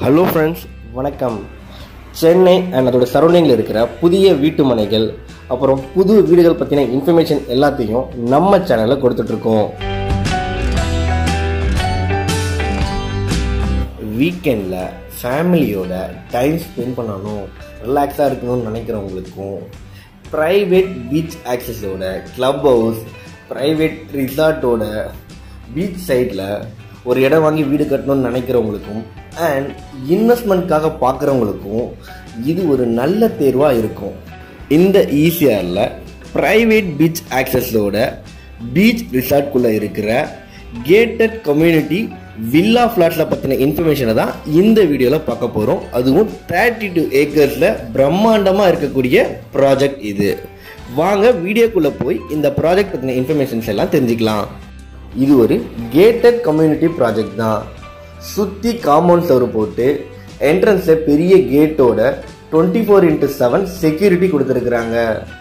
Hello friends, வணக்கம். Chennai and அதோட சரௌண்டிங்கில் இருக்கிற புதிய வீட்டு மனைகள் அப்புறம் புது வீடுகள் பற்றின இன்ஃபர்மேஷன் எல்லாத்தையும் நம்ம சேனலில் கொடுத்துட்ருக்கோம். வீக்கெண்டில் ஃபேமிலியோட டைம் ஸ்பெண்ட் பண்ணணும், ரிலாக்ஸாக இருக்கணும்னு நினைக்கிறவங்களுக்கும், ப்ரைவேட் பீச் ஆக்சஸோட கிளப் ஹவுஸ், ப்ரைவேட் ரிசார்ட்டோட பீச் சைடில் ஒரு இடம் வாங்கி வீடு கட்டணும்னு நினைக்கிறவங்களுக்கும் அண்ட் இன்வெஸ்ட்மெண்ட்காக பார்க்குறவங்களுக்கும் இது ஒரு நல்ல தேர்வாக இருக்கும். இந்த ECRல ப்ரைவேட் பீச் ஆக்சஸோட பீச் ரிசார்ட்குள்ளே இருக்கிற கேட்டட் கம்யூனிட்டி வில்லா ஃப்ளாட்ஸை பற்றின இன்ஃபர்மேஷனை தான் இந்த வீடியோவில் பார்க்க போகிறோம். அதுவும் 32 ஏக்கர்ஸில் பிரம்மாண்டமாக இருக்கக்கூடிய ப்ராஜெக்ட் இது. வாங்க வீடியோக்குள்ளே போய் இந்த ப்ராஜெக்ட் பற்றின இன்ஃபர்மேஷன்ஸ் எல்லாம் தெரிஞ்சுக்கலாம். இது ஒரு கேட்டட் கம்யூனிட்டி ப்ராஜெக்ட் தான். சுற்றி காம்பவுண்ட் சவர் போட்டு என்ட்ரன்ஸில் பெரிய கேட்டோட 24x7 செக்யூரிட்டி கொடுத்துருக்குறாங்க.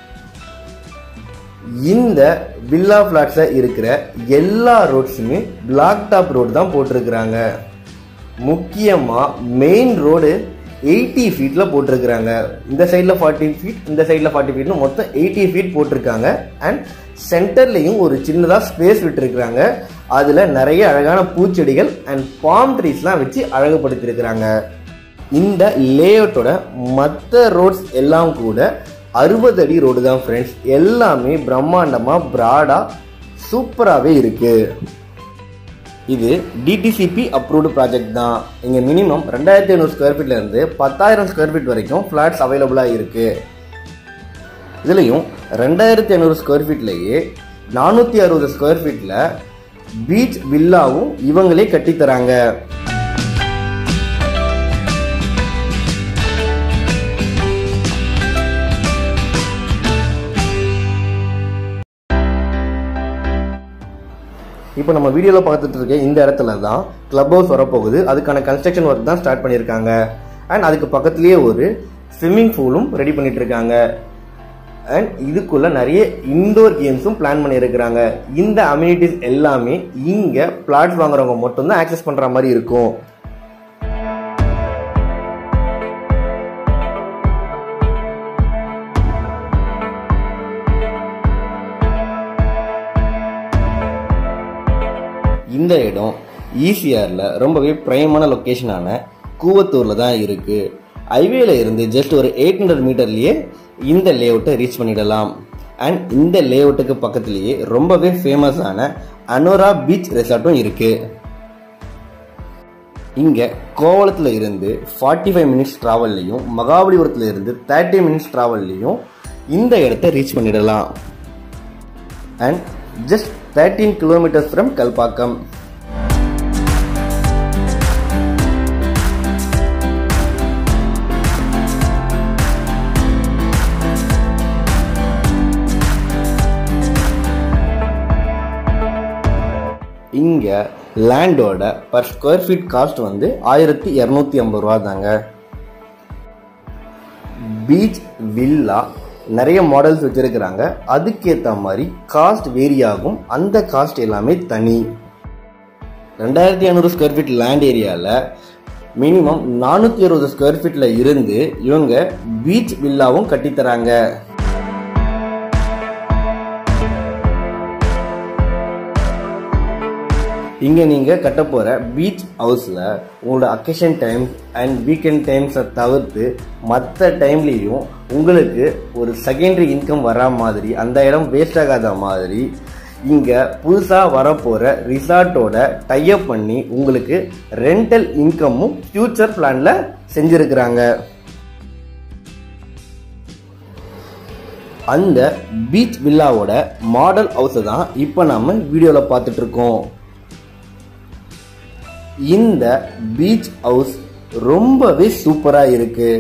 இந்த வில்லா ஃப்ளாட்ஸில் இருக்கிற எல்லா ரோட்ஸுமே பிளாக் டாப் ரோடு தான் போட்டிருக்கிறாங்க. முக்கியமாக மெயின் ரோடு 80 ஃபீட்டில் போட்டிருக்கிறாங்க. இந்த சைடில் 40 ஃபீட், இந்த சைடில் 40 ஃபீட்னு மொத்தம் 80 ஃபீட் போட்டிருக்காங்க. அண்ட் சென்டர்லையும் ஒரு சின்னதாக ஸ்பேஸ் விட்டுருக்குறாங்க. அதில் நிறைய அழகான பூச்செடிகள் அண்ட் பாம் ட்ரீஸ்லாம் வச்சு அழகுபடுத்தியிருக்கிறாங்க. இந்த லேஅவுட்டோட மற்ற ரோட்ஸ் எல்லாம் கூட 60 அடி ரோடு தான் ஃப்ரெண்ட்ஸ். எல்லாமே பிரம்மாண்டமாக ப்ராடாக சூப்பராகவே இருக்குது. இது DTCP அப்ரூவ்டு ப்ராஜெக்ட் தான். இங்கே மினிமம் 2500 ஸ்கொயர் ஃபீட்லேருந்து 10,000 ஸ்கொயர் ஃபீட் வரைக்கும் ஃப்ளாட்ஸ் அவைலபிளாக இருக்குது. இதுலேயும் 2500 ஸ்கொயர் ஃபீட்லேயே 460 ஸ்கொயர் ஃபீட்டில் பீச் வில்லாவும் இவங்களே கட்டித்தராங்க. இப்போ நம்ம வீடியோவில் பார்த்துட்டு இருக்க இந்த இடத்துல தான் கிளப் ஹவுஸ் வரப்போகுது. அதுக்கான கன்ஸ்ட்ரக்ஷன் ஒர்க் தான் ஸ்டார்ட் பண்ணியிருக்காங்க. அண்ட் அதுக்கு பக்கத்துலேயே ஒரு ஸ்விம்மிங் பூலும் ரெடி பண்ணிட்டு இருக்காங்க. அண்ட் இதுக்குள்ள நிறைய இன்டோர் கேம்ஸும் பிளான் பண்ணியிருக்கிறாங்க. இந்த அம்யூனிட்டிஸ் எல்லாமே இங்கே பிளாட்ஸ் வாங்குறவங்க மட்டும்தான் ஆக்சஸ் பண்ணுற மாதிரி இருக்கும். இந்த இடம் ECRல ரொம்பவே பிரைமான லொக்கேஷனான கூவத்தூரில் தான் இருக்குது. ஹைவேல இருந்து ஜஸ்ட் ஒரு 800 மீட்டர்லேயே இந்த லேஅவுட்டை ரீச் பண்ணிடலாம். அண்ட் இந்த லேஅவுட்டுக்கு பக்கத்துலேயே ரொம்பவே ஃபேமஸான அனோரா பீச் ரெசார்ட்டும் இருக்குது. இங்கே கோவளத்தில் இருந்து 45 மினிட்ஸ் ட்ராவல்லையும் மகாபலிபுரத்தில் இருந்து 30 மினிட்ஸ் ட்ராவல்லையும் இந்த இடத்த ரீச் பண்ணிடலாம். And just 13 kilometres from Kalpakkam. இங்கே லேண்டோட பர் ஸ்கொயர் ஃபீட் காஸ்ட் வந்து 1250 ரூபா தாங்க. பீச் வில்லா நிறைய மாடல்ஸ் வச்சிருக்கிறாங்க. அதுக்கேற்ற மாதிரி காஸ்ட் வேரி ஆகும். அந்த காஸ்ட் எல்லாமே தனி. 2500 ஸ்கொயர் ஃபீட் லேண்ட் ஏரியாவில் மினிமம் 460 ஸ்கொயர் ஃபீட்டில் இருந்து இவங்க பீச் வில்லாவும் கட்டித்தராங்க. இங்கே நீங்கள் கட்ட போகிற பீச் ஹவுஸில் உங்களோட அக்கேஷன் டைம் அண்ட் வீக்கெண்ட் டைம்ஸை தவிர்த்து மற்ற டைம்லேயும் உங்களுக்கு ஒரு செகண்டரி இன்கம் வரா மாதிரி, அந்த இடம் வேஸ்ட் ஆகாத மாதிரி இங்கே புதுசாக வரப்போகிற ரிசார்ட்டோட டைப் பண்ணி உங்களுக்கு ரெண்டல் இன்கமும் ஃபியூச்சர் பிளானில் செஞ்சுருக்கிறாங்க. அந்த பீச் வில்லாவோட மாடல் ஹவுஸை தான் இப்போ நம்ம வீடியோவில் பார்த்துட்ருக்கோம். இந்த பீச் ஹவுஸ் ரொம்பவே சூப்பரா இருக்கு.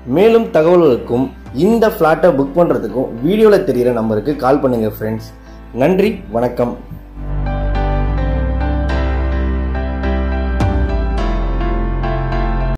மேலும் தகவல்களுக்கும் இந்த ஃப்ளாட்டை புக் பண்ணுறதுக்கும் வீடியோவில் தெரிகிற நம்பருக்கு கால் பண்ணுங்கள் ஃப்ரெண்ட்ஸ். நன்றி, வணக்கம்.